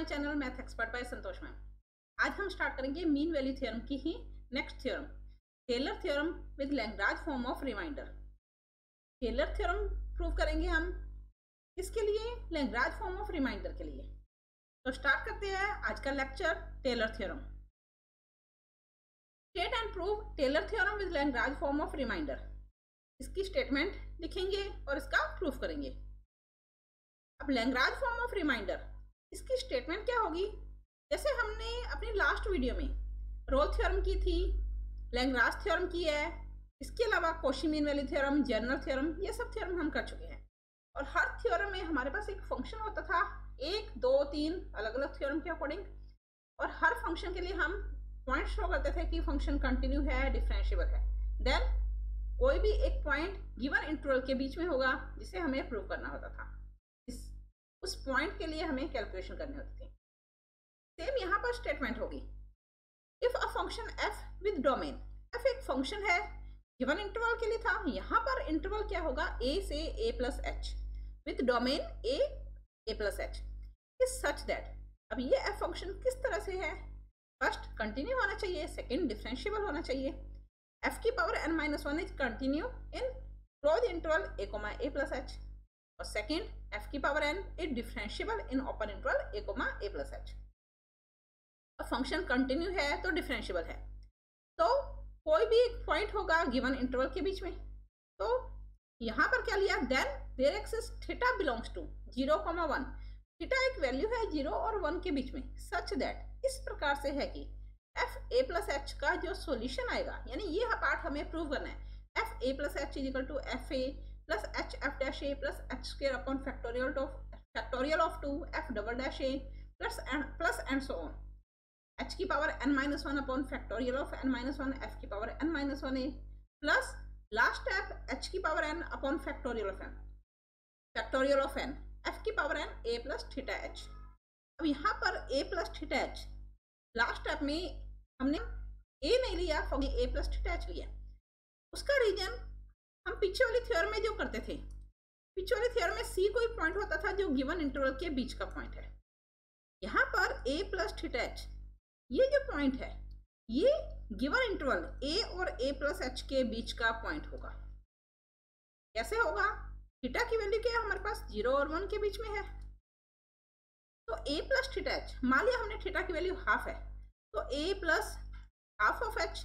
Channel math expert by Santosh ma'am. आज हम start करेंगे मीन वैल्यू थ्योरम की ही next theorem, Taylor theorem with Lagrange form of reminder. Taylor theorem prove करेंगे हम इसके लिए, लैग्रांज फॉर्म ऑफ रिमाइंडर के लिए। तो स्टार्ट करते हैं आज का lecture, Taylor theorem. State and prove Taylor theorem with Lagrange form of reminder. इसकी स्टेटमेंट लिखेंगे और इसका प्रूफ करेंगे। अब लैग्रांज फॉर्म ऑफ रिमाइंडर, इसकी स्टेटमेंट क्या होगी? जैसे हमने अपनी लास्ट वीडियो में रोल थ्योरम की थी, लैग्रांज थ्योरम की है, इसके अलावा Cauchy mean value theorem, general theorem, ये सब थ्योरम हम कर चुके हैं। और हर थ्योरम में हमारे पास एक फंक्शन होता था, 1, 2, 3 अलग अलग थ्योरम के अकॉर्डिंग, और हर फंक्शन के लिए हम पॉइंट शो करते थे कि फंक्शन कंटिन्यू है, डिफरेंशिएबल है। देन कोई भी एक पॉइंट गिवन इंटरवल के बीच में होगा जिसे हमें प्रूव करना होता था। उस पॉइंट के लिए हमें कैलकुलेशन करनी होती थी। सेम यहाँ पर स्टेटमेंट होगी, if a function f with domain, f एक फंक्शन है, गिवन इंटरवल के लिए था, यहाँ पर इंटरवल क्या होगा, a से a plus h with domain a plus h is such that. अब ये f फंक्शन किस तरह से है? फर्स्ट कंटिन्यू होना चाहिए, सेकेंड डिफरेंशिएबल होना चाहिए। f की power n-1 is continue in close interval a plus h, और सेकेंड f की power n is differentiable in open interval a plus h। Function continue है तो डिफरेंशिएबल है, तो कोई भी एक पॉइंट होगा गिवन इंटरवल के बीच में। तो यहां पर क्या लिया, then there exists theta belongs to 0,1। Theta एक वैल्यू है 0 और 1 के बीच में, सच दैट इस प्रकार से है कि f a प्लस h का जो सॉल्यूशन आएगा, यानी ये पार्ट हमें प्रूव करना है, f a plus h is equal to f a plus h f dash a plus h square upon factorial of 2 f double dash a plus and so on, h की power n-1 upon factorial of n-1 f की power n-1 a plus last step h की power n upon factorial of n f की power n a plus theta h। अब यहाँ पर a plus theta h, last step में हमने a नहीं लिया, a प्लस थीटा h लिया। उसका रीजन हम पीछे वाली थ्योरम में जो करते थे, पीछे वाली थ्योरम में c कोई पॉइंट होता था जो गिवन इंटरवल के बीच का पॉइंट है। यहाँ पर a प्लस थीटा h, ये जो पॉइंट है ये गिवन इंटरवल a और a प्लस h के बीच का पॉइंट होगा। कैसे होगा? थीटा की वैल्यू क्या है हमारे पास, 0 और 1 के बीच में है, तो a प्लस थीटा h, मान लिया हमने थीटा की वैल्यू हाफ है, तो a plus half of h।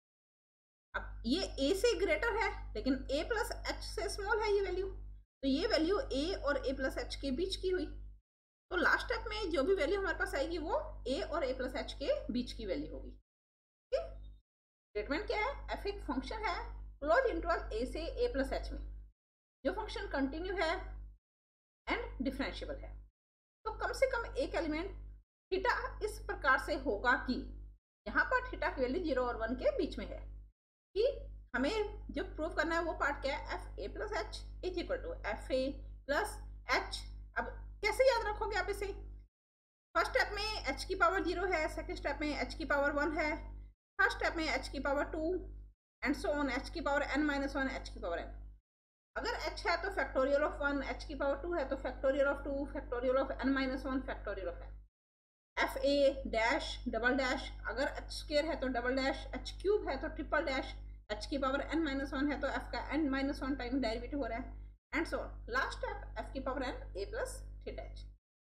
अब ये a से ग्रेटर है लेकिन a प्लस h से स्मॉल है ये वैल्यू, तो ये वैल्यू a और a प्लस h के बीच की हुई। तो लास्ट स्टेप में जो भी वैल्यू हमारे पास आएगी वो a और a प्लस h के बीच की वैल्यू होगी। ठीक, स्टेटमेंट क्या है, f एक फंक्शन है क्लोज इंटरवल a से a प्लस h में, जो फंक्शन कंटिन्यू है एंड डिफरेंशिएबल है। तो कम से कम एक एलिमेंट थीटा इस प्रकार से होगा कि यहाँ पर थीटा की वैल्यू 0 और 1 के बीच में है, कि हमें जो प्रूव करना है वो पार्ट क्या है, f a plus h is equal to f a plus h। अब कैसे याद रखोगे आप इसे? फर्स्ट स्टेप में h की पावर 0 है, सेकंड स्टेप में h की पावर 1 है, थर्ड स्टेप में h की power 2 and so on, h की पावर n-1 h की पावर n। अगर h है तो फैक्टोरियल ऑफ 1, h की पावर 2 है तो factorial of 2, factorial of n-1 factorial of n। f a dash double dash, अगर h स्क्वायर है तो डबल डैश, h क्यूब है तो ट्रिपल डैश, h की पावर n-1 है तो f का n-1 टाइम डेरिवेटिव हो रहा है and so on. Last step f की power n a plus theta h।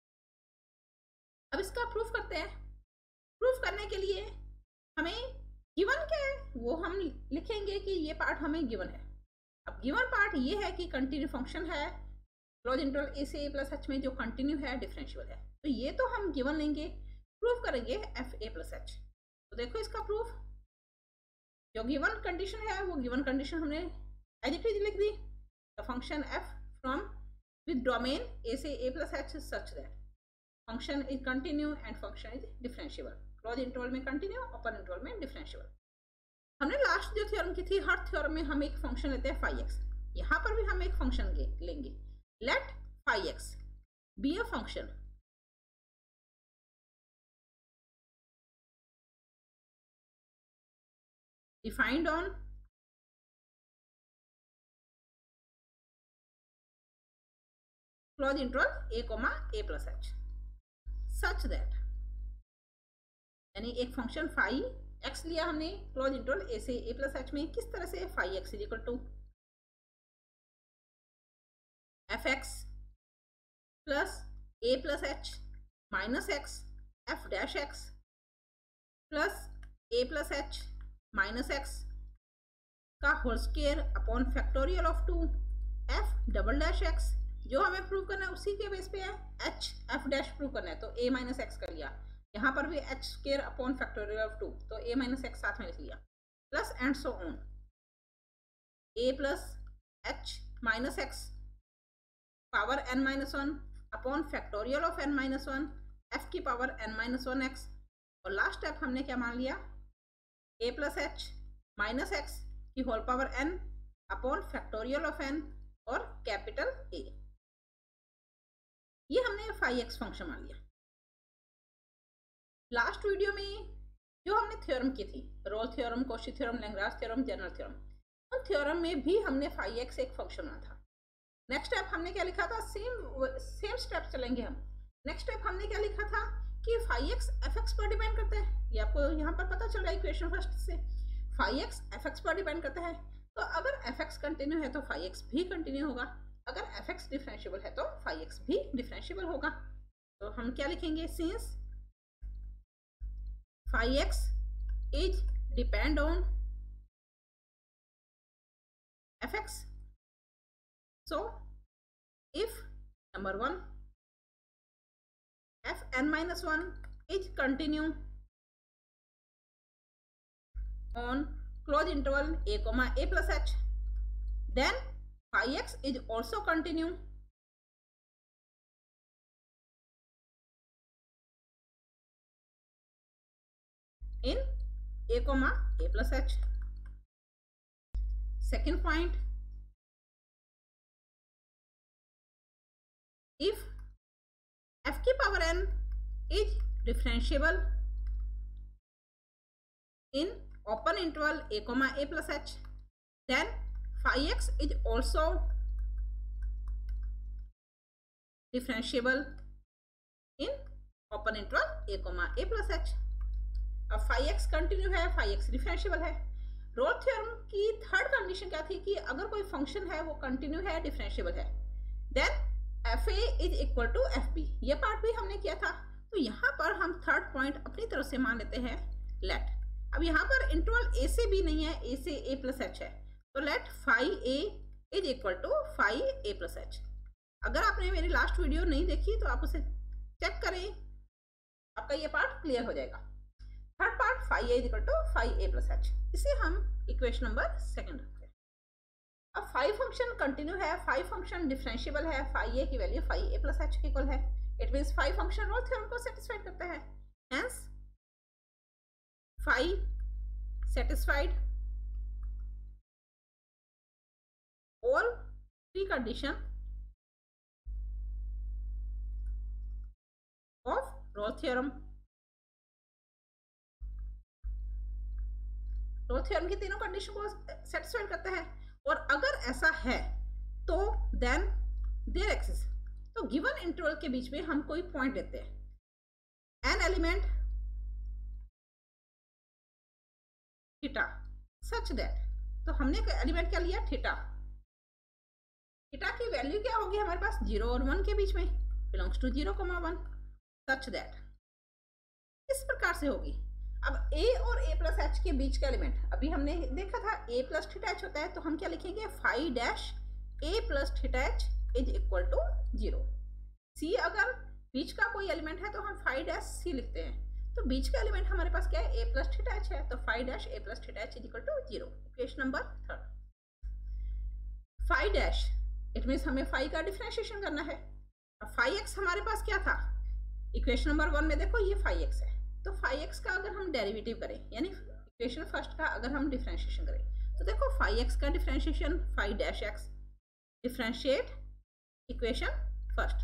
अब इसका प्रूफ करते हैं। प्रूफ करने के लिए हमें गिवन क्या है वो हम लिखेंगे कि ये पार्ट हमें गिवन है। अब गिवन पार्ट ये है कि कंटिन्यू फंक्शन है क्लोज इंटरवल a से a प्लस h में, जो कंटिन्यू है, डिफरेंशिएबल है, तो ये तो हम गिवन लेंगे, प्रूफ करेंगे f a प्लस h। तो देखो इसका प्रूफ, जो गिवन कंडीशन है वो गिवन कंडीशन हमने एज इट इज लिख दी। The function f from with domain a से a plus h such that function is continue and function is differentiable, close interval में कंटिन्यू, ओपन इंटरवल में differentiable. हमने last जो theorem की थी, हर थ्योरम में हम एक फंक्शन लेते हैं phi x, यहाँ पर भी हम एक फंक्शन लेंगे। Let phi x be a function defined on close interval a, a plus h, such that, यानी एक फंक्शन फाइव एक्स लिया हमने क्लोज इंटरवल ए से ए प्लस एच में, किस तरह से phi x is equal to f x plus a plus h minus x f dash x plus a plus h minus x का whole square upon factorial of 2 f double dash x, जो हमें prove करना है उसी के base पे है, H f dash prove करना है तो ए माइनस एक्स कर लिया, यहाँ पर भी h square upon factorial of 2 तो ए माइनस एक्स साथ में लिख लिया, plus and so on a plus h minus x power n minus 1 upon factorial of n minus 1 f की पावर n माइनस 1 एक्स, और लास्ट स्टेप हमने क्या मान लिया, a plus h minus x की whole power n upon factorial of n और capital A, ये हमने 5x फंक्शन मान लिया। लास्ट वीडियो में जो हमने थ्योरम की थी, Rolle theorem, Cauchy theorem, Lagrange theorem, general theorem, उन थ्योरम में भी हमने 5x एक फंक्शन माना था। नेक्स्ट स्टेप हमने क्या लिखा था, सेम स्टेप चलेंगे हम। नेक्स्ट स्टेप हमने क्या लिखा था कि 5x fx पर डिपेंड करता है, ये आपको यहाँ पर पता चल रहा है इक्वेशन फर्स्ट से, 5x fx पर डिपेंड करता है, तो अगर fx कंटिन्यू है तो 5x भी कंटिन्यू होगा, अगर fx डिफरेंशिएबल है तो 5x भी डिफरेंशिएबल होगा। तो हम क्या लिखेंगे, since 5x is depend on fx, so if number 1 fn minus 1 is continue on closed interval a comma a plus h, then phi x is also continue in a comma a plus h. Second point, if f की power n is differentiable in open interval a comma a plus h, then phi x is also differentiable in open interval a comma a plus h। अब phi x continue है, phi x differentiable है। Rolle theorem की third condition क्या थी कि अगर कोई function है वो कंटिन्यू है, डिफरेंशिएबल है, then f a is equal to f b, ये पार्ट भी हमने किया था। तो यहाँ पर हम थर्ड पॉइंट अपनी तरफ से मान लेते हैं लेट, अब यहाँ पर इंटरवल ए से बी नहीं है, ए से ए प्लस एच है, तो let phi a is equal to phi a plus h. अगर आपने मेरी लास्ट वीडियो नहीं देखी तो आप उसे चेक करें, आपका ये पार्ट क्लियर हो जाएगा। Third part phi a is equal to phi a plus h, इसे हम इक्वेशन नंबर सेकंड रखते हैं। अब फाई फंक्शन कंटिन्यू है, फाई फंक्शन डिफरेंशिएबल है, फाई ए की value phi a plus h की इक्वल है, it means phi function Rolle theorem को सेटिस्फाइड करता है, hence phi satisfied all three condition of Rolle theorem। Rolle theorem की तीनों कंडीशन को सेटिस्फाइड करता है, और अगर ऐसा है तो देन देयर एक्सिस्ट, तो गिवन इंटरवल के बीच में हम कोई पॉइंट लेते हैं, an element theta such that, तो हमने एलिमेंट क्या लिया, थीटा। थीटा की वैल्यू क्या होगी हमारे पास, 0 और 1 के बीच में, बिलोंग्स टू 0, 1 सच दैट, इस प्रकार से होगी। अब a और a प्लस एच के बीच का एलिमेंट अभी हमने देखा था a प्लस थीटा एच होता है, तो हम क्या लिखेंगे, phi dash a plus theta h is equal to 0। c अगर बीच का कोई एलिमेंट है तो हम फाई डैश c लिखते हैं, तो बीच का एलिमेंट हमारे पास क्या है, a प्लस थीटा एच है, तो phi dash a plus theta h is equal to 0। Equation number third, phi dash it means हमें फाई का डिफरेंशिएशन करना है। अब फाई एक्स हमारे पास क्या था, इक्वेशन नंबर 1 में देखो ये फाई एक्स है, तो फाई एक्स का अगर हम डेरिवेटिव करें, यानी इक्वेशन फर्स्ट का अगर हम डिफरेंशिएशन करें, तो देखो फाई एक्स का differentiation phi dash x, differentiate equation first,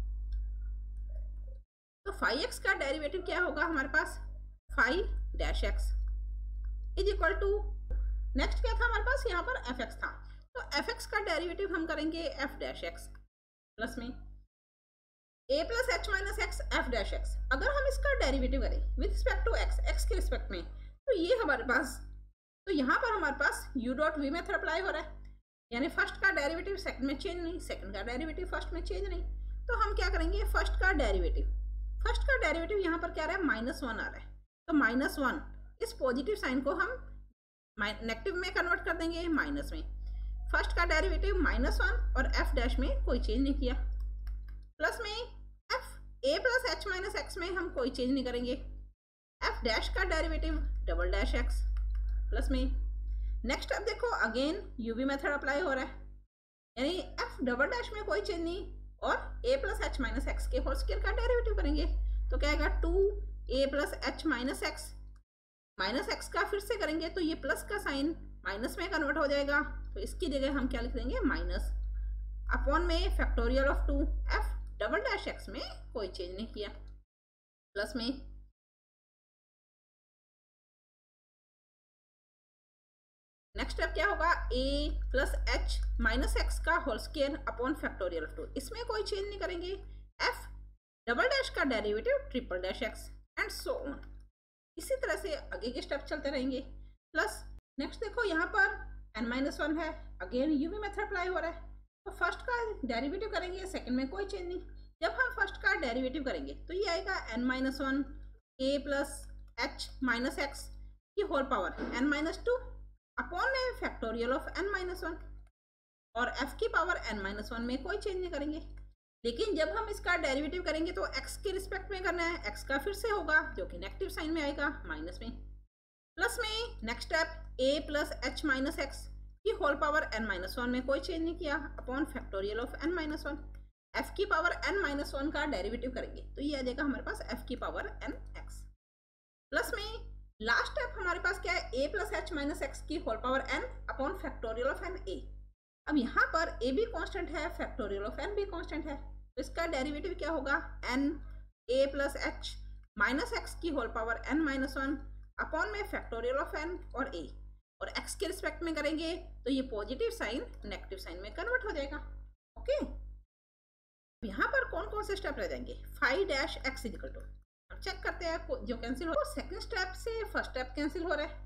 तो फाई एक्स का डेरिवेटिव क्या होगा हमारे पास, phi dash x is equal to, next क्या था हमारे पास, यहाँ पर एफ एक्स था, तो एफ एक्स का डेरिवेटिव हम करेंगे एफ डैश एक्स प्लस में a plus h minus x f dash x, अगर हम इसका डेरिवेटिव करें with respect to x, x के रिस्पेक्ट में, तो ये हमारे पास, तो यहाँ पर हमारे पास u dot v method apply हो रहा है, यानी फर्स्ट का डेरिवेटिव सेकंड में चेंज नहीं, सेकंड का डेरिवेटिव फर्स्ट में चेंज नहीं। तो हम क्या करेंगे, फर्स्ट का डेरिवेटिव यहाँ पर क्या आ रहा है, -1 आ रहा है, तो -1 इस पॉजिटिव साइन को हम नेगेटिव में कन्वर्ट कर देंगे माइनस में। फर्स्ट का डेरिवेटिव -1 और एफ डैश में कोई चेंज नहीं किया, प्लस में f a plus h minus x में हम कोई चेंज नहीं करेंगे, एफ डैश का derivative double dash x plus में। नेक्स्ट अब देखो अगेन यूवी मेथड अप्लाई हो रहा है, यानी एफ डबल डैश में कोई चेंज नहीं, और a plus h minus x के होल स्क्वायर का डेरिवेटिव करेंगे, तो क्या आएगा 2a plus h minus x का फिर से करेंगे तो ये प्लस का साइन माइनस में कन्वर्ट हो जाएगा, तो इसकी जगह हम क्या लिख देंगे, माइनस अपॉन में factorial of 2 f double dash x में कोई चेंज नहीं किया, प्लस में नेक्स्ट स्टेप क्या होगा, a plus h minus x का whole square upon factorial of 2, इसमें कोई चेंज नहीं करेंगे, f डबल डैश का derivative triple dash x and so on. इसी तरह से आगे के स्टेप चलते रहेंगे। प्लस नेक्स्ट देखो यहाँ पर n-1 है, अगेन यूवी मेथड अप्लाई हो रहा है, तो फर्स्ट का डेरिवेटिव करेंगे, सेकंड में कोई चेंज नहीं। जब हम फर्स्ट का डेरिवेटिव करेंगे तो ये आएगा n-1 a plus h minus x की होल पावर n-2 अपॉन में फैक्टोरियल ऑफ n-1, और f की पावर n-1 में कोई चेंज नहीं करेंगे। लेकिन जब हम इसका डेरिवेटिव करेंगे तो x के रिस्पेक्ट में करना है, x का फिर से होगा जो कि नेगेटिव साइन में आएगा माइनस में। प्लस में next step a plus h minus x की होल पावर n-1 में कोई चेंज नहीं किया upon factorial of n-1, f की पावर n-1 का डेरिवेटिव करेंगे तो ये आ जाएगा हमारे पास f की पावर nx। प्लस में लास्ट स्टेप हमारे पास क्या है, a plus h minus x की whole power n upon factorial of n a। अब यहाँ पर a भी कांस्टेंट है, फैक्टोरियल ऑफ n भी कांस्टेंट है, तो इसका डेरिवेटिव क्या होगा, n a plus h minus x की होल पावर n-1 अपॉन में फैक्टोरियल ऑफ n और a, और x के रिस्पेक्ट में करेंगे तो ये पॉजिटिव साइन नेगेटिव साइन में कन्वर्ट हो जाएगा। ओके, यहाँ पर कौन कौन से स्टेप रह जाएंगे, phi dash x equal to, हम चेक करते हैं जो कैंसिल हो, सेकंड स्टेप से फर्स्ट स्टेप कैंसिल हो रहा है,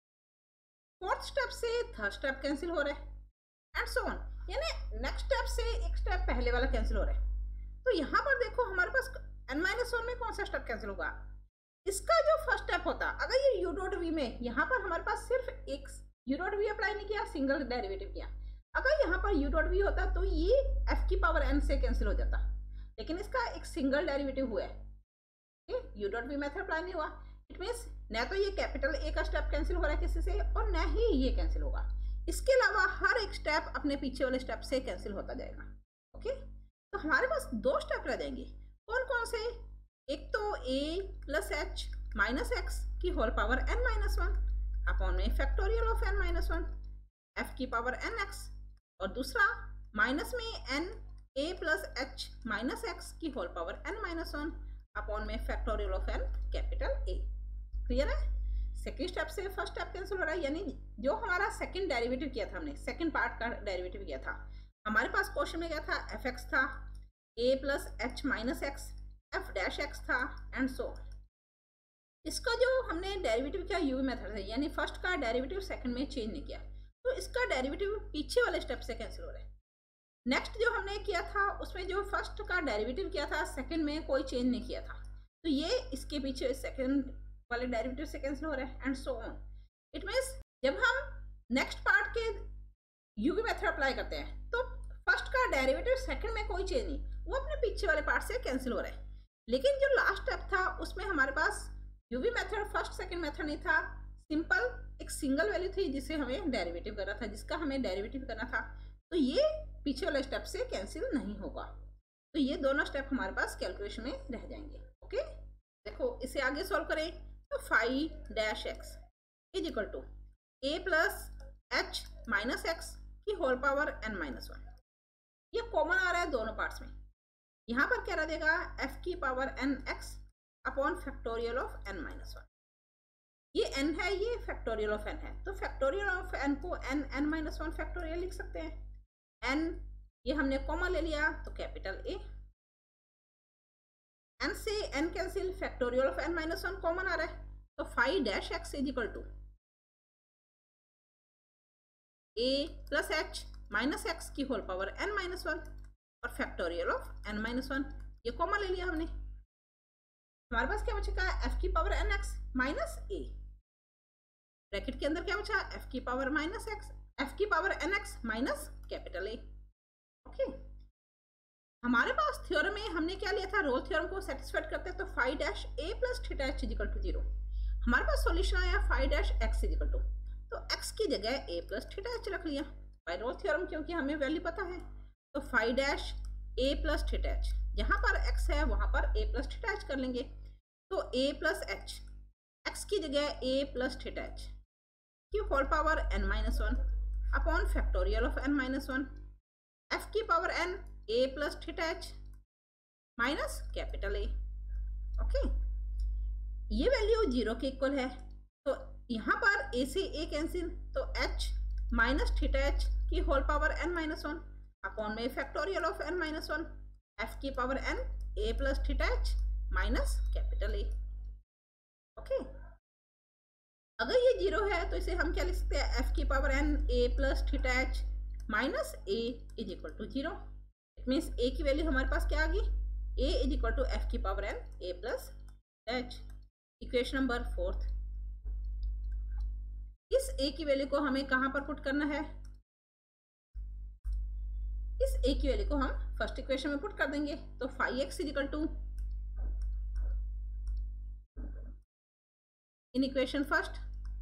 फोर्थ स्टेप से थर्ड स्टेप कैंसिल हो रहा है एंड सो ऑन, यानी नेक्स्ट स्टेप से एक स्टेप पहले वाला कैंसिल हो रहा है। तो यहाँ पर देखो हमारे पास n-1 में कौन सा स्टेप कैंसिल होगा, इसका जो फर्स्ट स्टेप होता, अगर ये यू डॉट वी में यहाँ पर हमारे पास सिर्फ एक यू डॉट वी अप्लाई नहीं किया, सिंगल डेरिवेटिव किया, अगर यहाँ पर यू डॉट वी होता तो ये f की पावर n से कैंसिल हो जाता, लेकिन इसका एक सिंगल डेरिवेटिव हुआ है, u dot v method apply नहीं हुआ, इट मीन्स न तो ये कैपिटल ए का स्टेप कैंसिल हो रहा है किसी से और न ही ये कैंसिल होगा, इसके अलावा हर एक स्टेप अपने पीछे वाले स्टेप से कैंसिल होता जाएगा। ओके, तो हमारे पास दो स्टेप रह जाएंगे, कौन कौन से, एक तो a plus h minus x की होल पावर n-1 अपॉन में फैक्टोरियल ऑफ n-1 f की पावर nx, और दूसरा माइनस में n a plus h minus x की होल पावर n-1 अपॉन में factorial of n capital A। Clear है, second step से फर्स्ट स्टेप कैंसिल हो रहा है, यानी जो हमारा सेकंड डेरिवेटिव किया था, हमने सेकंड पार्ट का डेरिवेटिव किया था, हमारे पास क्वेश्चन में क्या था, fx था, a plus h minus x f dash x था एंड सो। इसका जो हमने डेरिवेटिव किया यूवी मेथड से, यानी फर्स्ट का डेरिवेटिव सेकंड में चेंज नहीं किया, तो इसका डेरिवेटिव पीछे वाले स्टेप से कैंसिल हो रहा है। नेक्स्ट जो हमने किया था उसमें जो फर्स्ट का डेरिवेटिव किया था सेकंड में कोई चेंज नहीं किया था, तो ये इसके पीछे सेकंड वाले डेरिवेटिव से कैंसिल हो रहा है and so on. It means जब हम नेक्स्ट पार्ट के यूवी मेथड अप्लाई करते हैं तो फर्स्ट का डेरिवेटिव सेकंड में कोई चेंज नहीं, वो अपने पीछे वाले पार्ट से कैंसिल हो रहा है। लेकिन जो लास्ट स्टेप था उसमें हमारे पास UV method first second method नहीं था, सिंपल एक सिंगल वैल्यू थी जिसे हमें डेरिवेटिव करना था, जिसका हमें डेरिवेटिव करना था, तो ये पीछे वाले स्टेप से कैंसिल नहीं होगा। तो ये दोनों स्टेप हमारे पास कैलकुलेशन में रह जाएंगे। ओके, देखो इसे आगे सॉल्व करें तो five dash x is equal to a plus h minus x की होल पावर n-1, ये कॉमन आ रहा है दोनों पार्ट्स में। यहाँ पर क्या रह जाएगा, f की power nx upon factorial of n-1, ये n है, ये फैक्टोरियल ऑफ n है, तो फैक्टोरियल ऑफ n को n-1 फैक्टोरियल लिख सकते हैं। n ये हमने कॉमन ले लिया तो कैपिटल A, n से n cancel, factorial of n minus 1 common आ रहा है, तो five dash x is equal to a plus h minus x की होल पावर n माइनस 1 और फैक्टोरियल ऑफ n माइनस 1, ये कॉमन ले लिया हमने। हमारे पास क्या बचेगा, f की power n x minus a, bracket के अंदर क्या बचा, f की पावर माइनस एक्स, f की power n x minus capital A। Okay, हमारे पास थ्योरम में हमने क्या लिया था, रोल थ्योरम को सेटिस्फाइड करते हैं तो five dash a plus theta h equal to 0। हमारे पास सॉल्यूशन आया five dash x equal to, तो x की जगह a प्लस थीटा h रख लिया बाय रोल थ्योरम, क्योंकि हमें वैल्यू पता है। तो five dash a plus theta h, जहां पर x है वहां पर a प्लस थीटा h कर लेंगे, तो a प्लस h, x की जगह a प्लस थीटा h की whole power n minus 1 upon factorial of n minus 1, f की power n a plus theta h minus capital A। Okay, ये value 0 के equal है, तो यहाँ पर a से a कैंसिल, तो h माइनस थीटा h की whole power n minus 1 upon में factorial of n minus 1, f की power n a plus theta h minus capital A। Okay, अगर ये 0 है तो इसे हम क्या लिख सकते हैं, f की power n a plus theta h minus a is equal to 0। It means a की वैल्यू हमारे पास क्या आ गई, a is equal to f की power n a plus h। Equation number 4, इस a की वैल्यू को हमें कहां पर पुट करना है, इस a की वैल्यू को हम फर्स्ट इक्वेशन में पुट कर देंगे, तो 5x is equal to, in equation first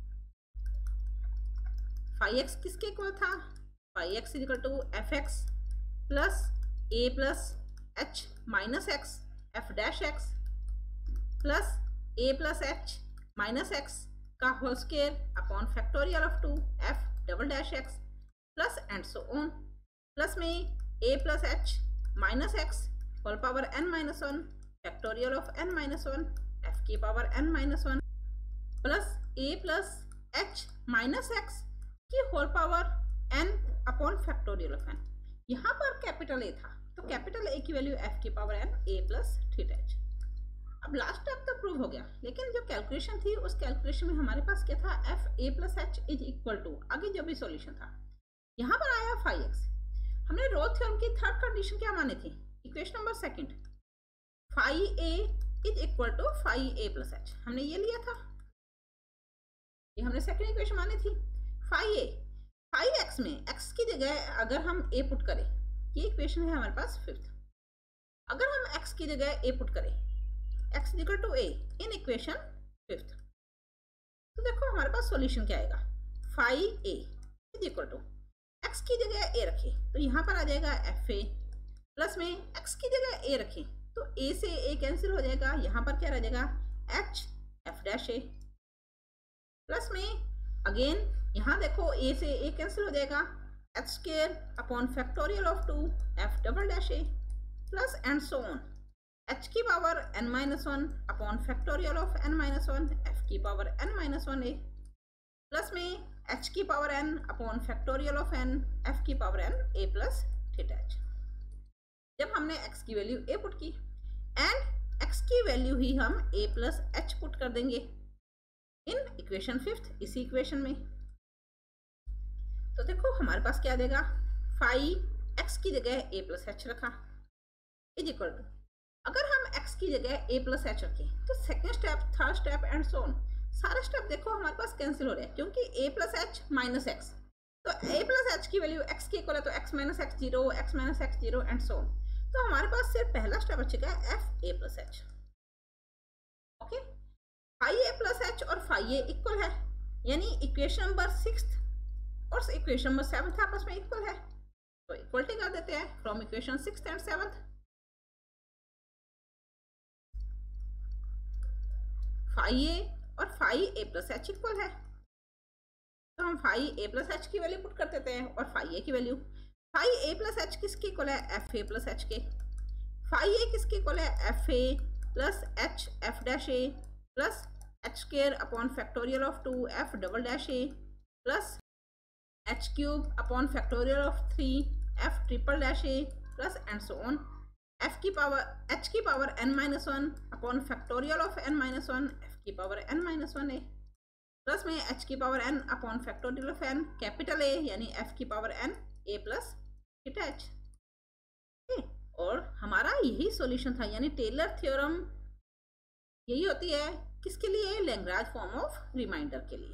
5x किसके इक्वल था, 5x is equal to f x plus a plus h minus x f dash x plus a plus h minus x का whole square upon factorial of 2 f double dash x plus and so on, plus में a plus h minus x whole power n minus 1 factorial of n minus 1 f की power n minus 1 plus a plus h minus x की whole power n upon factorial of n। यहाँ पर capital A था, तो capital A की value f की power n a plus theta h। अब last step तो प्रूव हो गया, लेकिन जो कैलकुलेशन थी उस कैलकुलेशन में हमारे पास क्या था, f a plus h is equal to, आगे जो भी सॉल्यूशन था, यहाँ पर आया 5x। हमने रोल थ्योरम की थर्ड कंडीशन क्या मानी थी, equation number second 5a is equal to 5a plus h, हमने ये लिया था, ये हमने सेकंड इक्वेशन मानी थी। 5a, 5x में x की जगह अगर हम a पुट करें, ये इक्वेशन है हमारे पास फिफ्थ, अगर हम x की जगह a पुट करें, x equal to a in equation fifth, तो देखो हमारे पास सॉल्यूशन क्या आएगा, 5a is equal to, x की जगह a रखें तो यहाँ पर आ जाएगा fa, प्लस में x की जगह a रखें तो a से a कैंसिल हो जाएगा, यहाँ पर क्या रह जाएगा h f dash a, plus में अगेन यहाँ देखो a से a कैंसिल हो जाएगा, h square upon factorial of 2 f double dash a plus and so on, h की power n minus 1 upon factorial of n minus 1 f की power n minus 1 a, plus में h की power n upon factorial of n f की power n a plus theta h। जब हमने x की value a put की and x की value ही हम a प्लस h पुट कर देंगे इन इक्वेशन फिफ्थ, इसी इक्वेशन में, तो देखो हमारे पास क्या देगा, 5x की जगह a प्लस h रखा इज इक्वल टू, अगर हम x की जगह a प्लस h रखें तो second step, third step and so on, सारे स्टेप देखो हमारे पास कैंसिल हो रहे हैं, क्योंकि a plus h minus x, तो a प्लस h की वैल्यू x की इक्वल है, तो x minus x 0, x minus x 0 and so on, तो हमारे पास सिर्फ पहला स्टेप बचेगा f a plus h। Okay, 5a plus h और 5a इक्वल है, यानी इक्वेशन नंबर 6 और इक्वेशन नंबर 7 आपस में इक्वल है, तो इक्वलिटी कर देते हैं फ्रॉम इक्वेशन 6 एंड 7। 5a और 5a प्लस h इक्वल है, तो हम 5a प्लस h की वैल्यू पुट कर देते हैं और 5a की वैल्यू, 5a प्लस h किसके इक्वल है, fa प्लस h के, 5a किसके इक्वल है, fa plus h f dash a plus h square upon factorial of 2 f double dash a plus h cube upon factorial of 3 f triple dash a plus and so on, h की power n-1 upon factorial of n-1 f की power n-1 a plus में h की power n upon factorial of n capital A यानी f की power n a plus theta h। और हमारा यही solution था, यानी टेलर थ्योरम यही होती है किसके लिए, लैग्रांज फॉर्म ऑफ रिमाइंडर के लिए।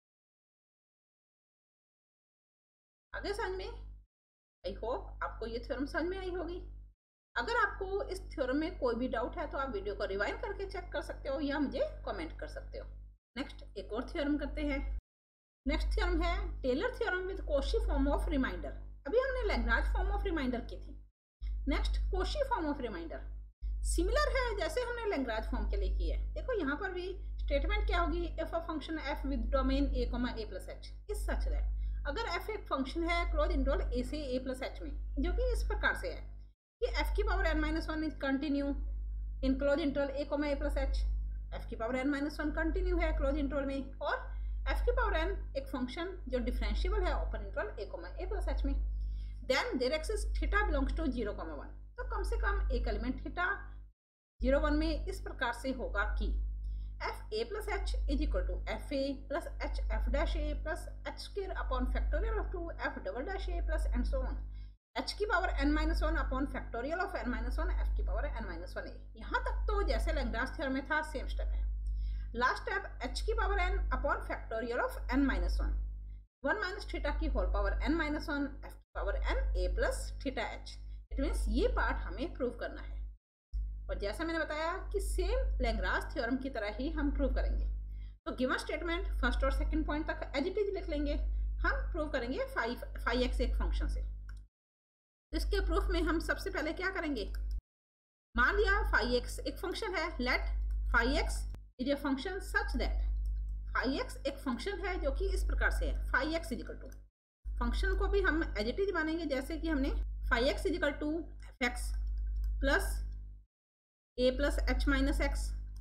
आगे समझ में, आई होप आपको ये थ्योरम समझ में आई होगी। अगर आपको इस थ्योरम में कोई भी डाउट है तो आप वीडियो को रिवाइंड करके चेक कर सकते हो या मुझे कमेंट कर सकते हो। नेक्स्ट एक और थ्योरम करते हैं। नेक्स्ट थ्योरम है Taylor theorem with Cauchy form of remainder. अभी हमने लैग्रांज फॉर्म ऑफ रिमाइंडर की थी, next Cauchy form of remainder similar है जैसे हमने लैग्रांज फॉर्म के लिए की है। देखो यहाँ पर भी स्टेटमेंट क्या होगी, if a function f with domain a, a plus h is such that, अगर f एक फंक्शन है क्लोज इंटरवल a से a प्लस h में, जो कि इस प्रकार से है कि f की power n-1 is continue in close interval a, a plus h, f की पावर n-1 कंटिन्यू है क्लोज इंटरवल में, और f की पावर n एक फंक्शन जो डिफरेंशिएबल है open interval a, a plus h में, then there exists theta belongs to 0,1। तो कम से कम एक एलिमेंट थीटा 0,1 में इस प्रकार से होगा कि f a plus h is equal to f a plus h f dash a plus h square upon factorial of 2 f double dash a plus and so on, h की power n-1 upon factorial of n-1 f की power n-1 a। यहाँ तक तो जैसे Lagrange theorem में था same step है। Last step h की power n upon factorial of n-1 1 minus theta की होल पावर n-1 f की power n a plus theta h। It means ये पार्ट हमें प्रूव करना है, और जैसा मैंने बताया कि सेम लैग्रांज थ्योरम की तरह ही हम प्रूव करेंगे। तो गिवन स्टेटमेंट फर्स्ट और सेकंड पॉइंट तक एज इट इज लिख लेंगे। हम प्रूव करेंगे 5x एक फंक्शन से। तो इसके प्रूफ में हम सबसे पहले क्या करेंगे, मान लिया 5x एक फंक्शन है, let 5x is a function such that, 5x एक फंक्शन है जो कि इस प्रकार से है, 5x is equal to, function को भी हम एज इट इज मानेंगे जैसे कि हमने 5x is equal to fx plus a plus h minus x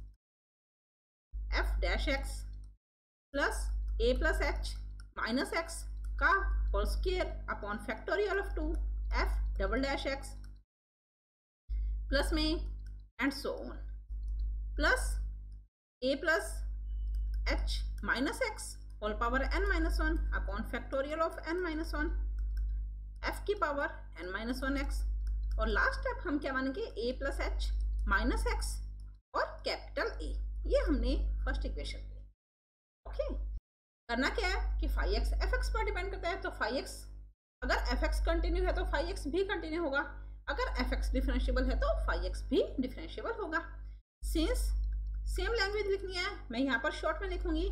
f dash x plus a plus h minus x का whole square upon factorial of 2 f double dash x plus में and so on, plus a plus h minus x whole power n-1 upon factorial of n-1 f की power n-1 x, और last step हम क्या मानेंगे a plus h minus x और capital A। ये हमने first equation ली। Okay, करना क्या है कि 5x fx पर डिपेंड करता है, तो 5x अगर fx कंटिन्यू है तो 5x भी कंटिन्यू होगा, अगर fx डिफरेंशिएबल है तो 5x भी डिफरेंशिएबल होगा। सिंस सेम लैंग्वेज लिखनी है, मैं यहाँ पर शॉर्ट में लिखूंगी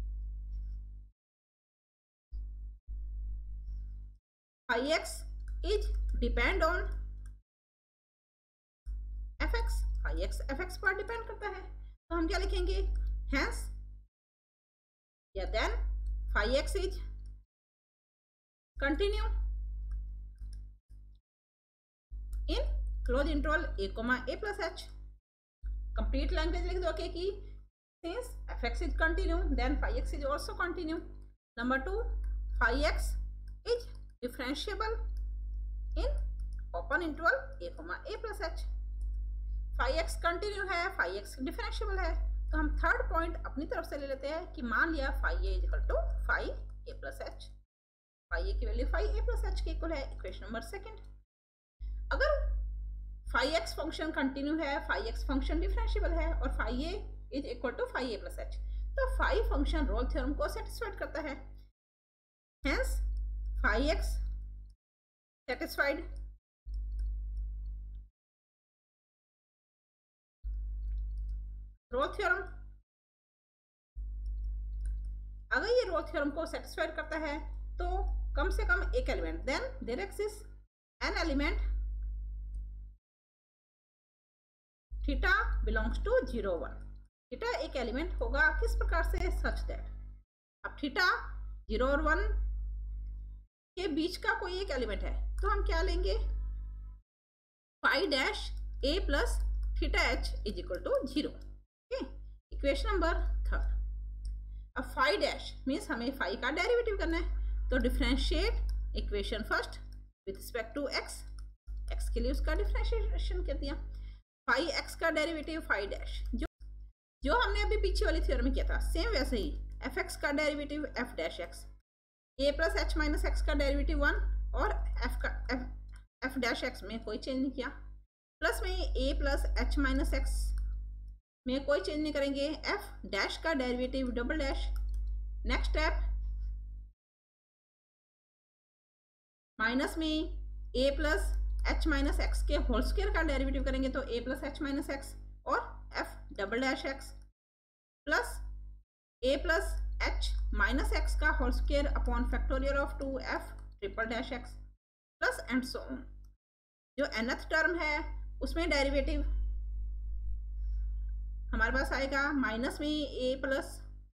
x is depend on fx, x fx पर डिपेंड करता है, तो हम क्या लिखेंगे, hence या then 5x is continue in close interval a plus h। Complete language लिख दो कि since fx is continue then 5x is also continue। Number 2, 5x is differentiable in open interval a plus h। 5x continue है, 5x differentiable है, तो हम third point अपनी तरफ से ले लेते हैं कि मान लिया 5a is equal to 5a plus h, 5a की वैल्यू 5a प्लस h के इक्वल है। इक्वेशन नंबर सेकंड, अगर 5x फंक्शन कंटिन्यू है, 5x फंक्शन डिफरेंशिएबल है और 5a is equal to 5a plus h, तो 5 फंक्शन रोल थ्योरम को satisfied करता है। Hence 5x satisfied, Rolle theorem. अगर ये रोल थ्योरम को सेटिस्फाइड करता है तो कम से कम एक element, then there exist an element theta belongs to 0,1। Theta एक एलिमेंट होगा किस प्रकार से, सच दैट, अब थीटा 0 और 1 के बीच का कोई एक एलिमेंट है, तो हम क्या लेंगे, phi dash a plus theta h is equal to 0। Equation number third, अब फाई डैश मीन्स हमें फाई का डेरिवेटिव करना है, तो differentiate equation first with respect to x, x के लिए उसका डिफरेंशिएशन कर दिया। फाई एक्स का डेरिवेटिव फाई डैश, जो हमने अभी पीछे वाली थ्योरम में किया था, सेम वैसे ही एफ एक्स का derivative f dash x, a plus h minus x का डेरिवेटिव 1 और एफ डैश एक्स में कोई चेंज नहीं किया, प्लस में a plus h minus x में कोई चेंज नहीं करेंगे, एफ डैश का derivative double dash. Next step minus में a plus h minus x के होल स्क्वायर का डेरिवेटिव करेंगे तो a plus h minus x और f double dash x, plus a plus h minus x का whole square upon factorial of 2 f triple dash x, plus and so on. जो nth term है उसमें derivative हमारे पास आएगा minus में a plus,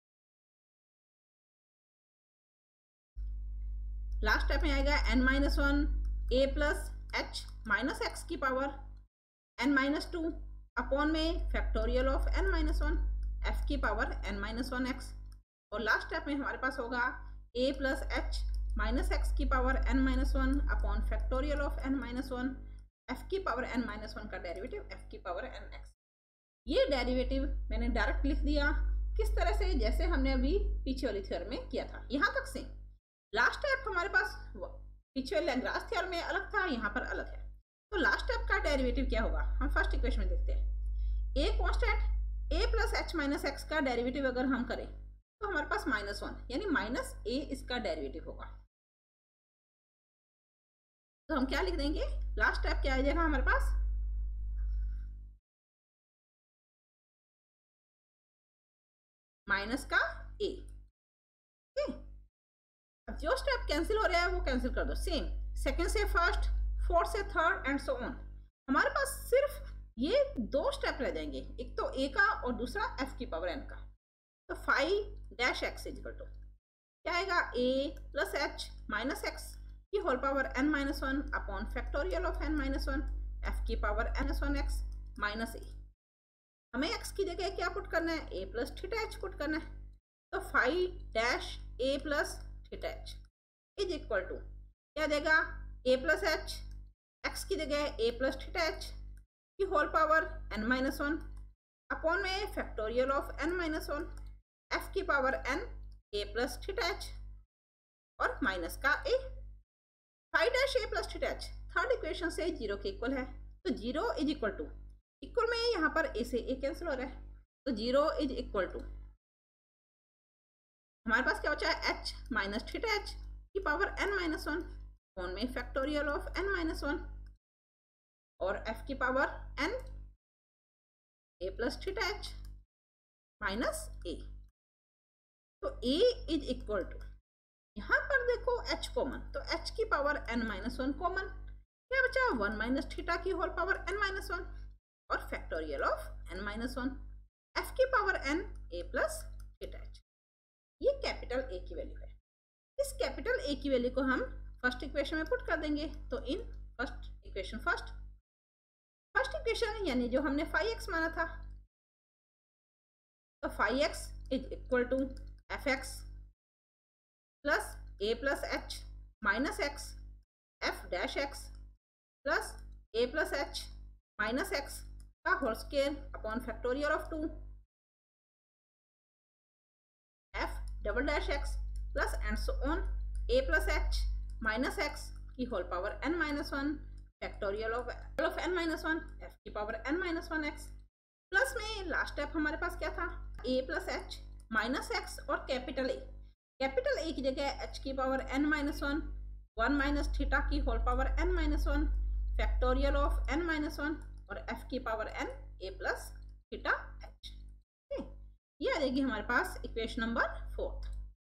last step में आएगा n-1 a plus h minus x की पावर n-2 अपॉन में फैक्टोरियल ऑफ n-1 f की पावर n-1 x, और लास्ट स्टेप में हमारे पास होगा a plus h minus x की power n-1 upon factorial of n-1 f की पावर n-1 का डेरिवेटिव f की पावर nx। ये डेरिवेटिव मैंने डायरेक्ट लिख दिया किस तरह से, जैसे हमने अभी पीछे वाली थ्योरम में किया था। यहाँ तक से लास्ट स्टेप हमारे पास पीछे लैग्रांज थ्योरम में अलग था, यहाँ पर अलग है। तो लास्ट स्टेप का डेरिवेटिव क्या होगा, हम फर्स्ट इक्वेशन में देखते हैं। A constant a plus h minus x का डेरिवेटिव अगर हम करें तो हमारे पास -1 यानी माइनस ए इसका डेरिवेटिव होगा। तो हम क्या लिख देंगे, लास्ट स्टेप क्या आ जाएगा हमारे पास, माइनस का ए। अब जो स्टेप कैंसिल हो रहा है वो कैंसिल कर दो, सेम सेकंड से फर्स्ट, फोर्थ से थर्ड एंड सो ऑन। हमारे पास सिर्फ ये 2 स्टेप रह जाएंगे, एक तो ए का और दूसरा एफ की पावर एन का। तो phi dash x is equal to क्या आएगा, a plus h minus x की whole power n-1 upon factorial of n-1 f की power n-1 x minus a. हमें x की जगह क्या पुट करना है, a plus theta h put करना है। तो phi dash a plus theta h is equal to क्या देगा, a प्लस एच, एक्स की जगह a प्लस थीटा एच की होल पावर n-1 अपॉन में फैक्टोरियल ऑफ n-1 f की power n a plus theta h और minus का a। Phi dash a plus theta h third equation से 0 के equal है, तो 0 इज इक्वल टू, इक्वल में यहाँ पर a से a कैंसिल हो रहा है, तो 0 इज इक्वल टू हमारे पास क्या बचा है, h माइनस थीटा एच की पावर n-1 अपॉन में फैक्टोरियल ऑफ n-1 और f की power n a plus theta h minus a। तो a इज इक्वल टू, यहाँ पर देखो h कॉमन, तो h की पावर n-1 कॉमन, क्या बचा 1 माइनस थीटा की होल पावर n-1 और फैक्टोरियल ऑफ n-1 f की power n a plus theta h. ये कैपिटल A की वैल्यू है। इस कैपिटल A की वैल्यू को हम फर्स्ट इक्वेशन में पुट कर देंगे। तो इन फर्स्ट इक्वेशन यानी जो हमने फाई एक्स माना था, तो phi x is equal to f x plus a plus h minus x f dash x plus a plus h minus x का whole square upon factorial of 2 f double dash x plus and so on a plus h minus x की whole power n-1 factorial of n-1 f की power n-1 x, plus में last step हमारे पास क्या था, a plus h minus x और capital A की जगह h की पावर n-1 1 माइनस थीटा की whole power n-1 factorial of n-1 और f की power n a plus theta h। ये आ जाएगी हमारे पास इक्वेशन नंबर 4।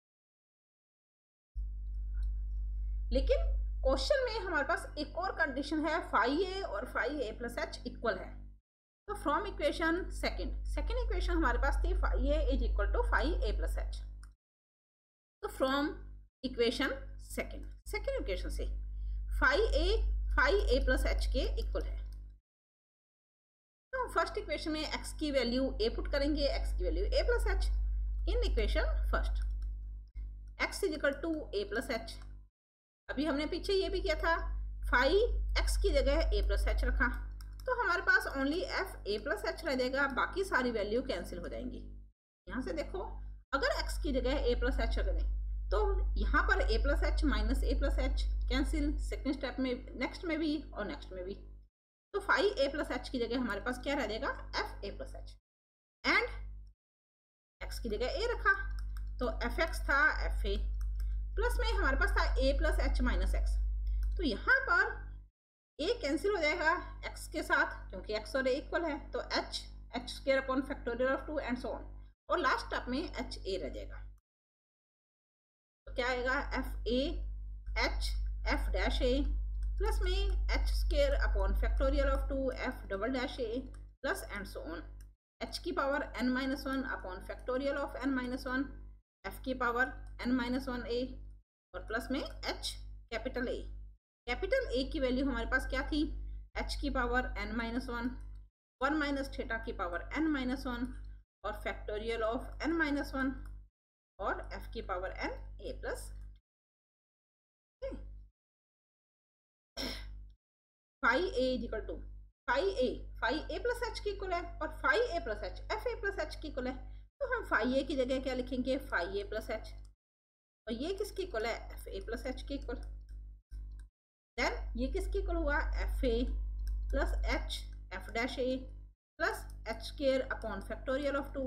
लेकिन क्वेश्चन में हमारे पास एक और कंडीशन है, फाई ए और phi a plus h equal है। तो फ्रॉम इक्वेशन सेकेंड इक्वेशन हमारे पास थी phi a is equal to phi a plus h. तो फ्रॉम इक्वेशन सेकेंड इक्वेशन से फाई ए प्लस एच के इक्वल है। तो फर्स्ट इक्वेशन में x की वैल्यू a पुट करेंगे, x की value a plus h in equation first, x is equal to a plus h. अभी हमने पीछे ये भी किया था, फाइव एक्स की जगह ए प्लस एच रखा तो हमारे पास only f a plus h रह जाएगा, बाकी सारी वैल्यू कैंसिल हो जाएंगी। यहाँ से देखो, अगर x की जगह a प्लस एच रख दें तो यहाँ पर a plus h minus a plus h cancel, second step में, नेक्स्ट में भी और नेक्स्ट में भी। तो फाइव ए प्लस एच की जगह हमारे पास क्या रह जाएगा, f a plus h. And x की जगह a रखा तो एफ एक्स था एफ ए, प्लस में हमारे पास था a plus h minus x. तो यहाँ पर a कैंसिल हो जाएगा x के साथ क्योंकि x और a इक्वल है, तो h square upon factorial of 2 and so on, और लास्ट स्टेप में एच ए रह जाएगा। तो क्या आएगा, f a h f dash a plus में h square upon factorial of 2 f double dash a plus and so on, h की power n minus one upon factorial of n minus one, f की power n minus one a और plus में h capital A. Capital A की value हमारे पास क्या थी, h की power n minus one minus theta की पावर n माइनस वन और factorial of n minus one और f की power n a plus. Phi a equal to phi a plus h की इक्वल है और phi a plus h f a plus h की equal है। तो हम फाइव ए की जगह क्या लिखेंगे, फाइव ए प्लस एच, और ये किसकी इक्वल है, एफ ए प्लस एच की इक्वल। देन ये किसकी इक्वल हुआ, f a plus h f dash a plus h square upon factorial of 2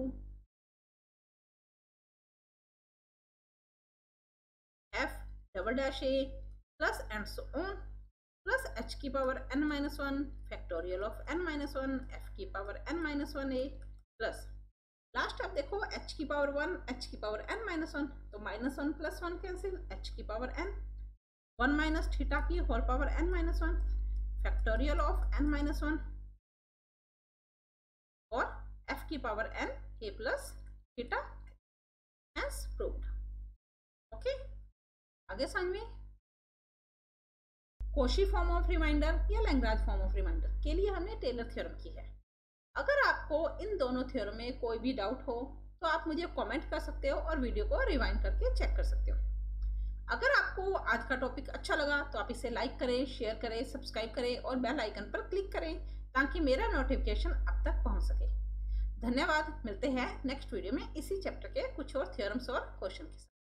f double dash a plus and so on plus h की power n minus one factorial of n minus one f की power n minus one a plus last आप देखो h की power 1 h की power n minus one, तो minus one plus one cancel, h की power n 1 minus theta की whole power n minus one factorial of n minus one और f की power n a plus theta as proved. Okay, आगे समझ में। Cauchy form of remainder या Lagrange form of remainder के लिए हमने टेलर थ्योरम की है। अगर आपको इन दोनों थ्योरम में कोई भी डाउट हो तो आप मुझे कमेंट कर सकते हो और वीडियो को रिवाइंड करके चेक कर सकते हो। अगर आपको आज का टॉपिक अच्छा लगा तो आप इसे लाइक करें, शेयर करें, सब्सक्राइब करें और बेल आइकन पर क्लिक करें ताकि मेरा नोटिफिकेशन आप तक पहुंच सके। धन्यवाद, मिलते हैं नेक्स्ट वीडियो में इसी चैप्टर के कुछ और थ्योरम्स और क्वेश्चन के साथ।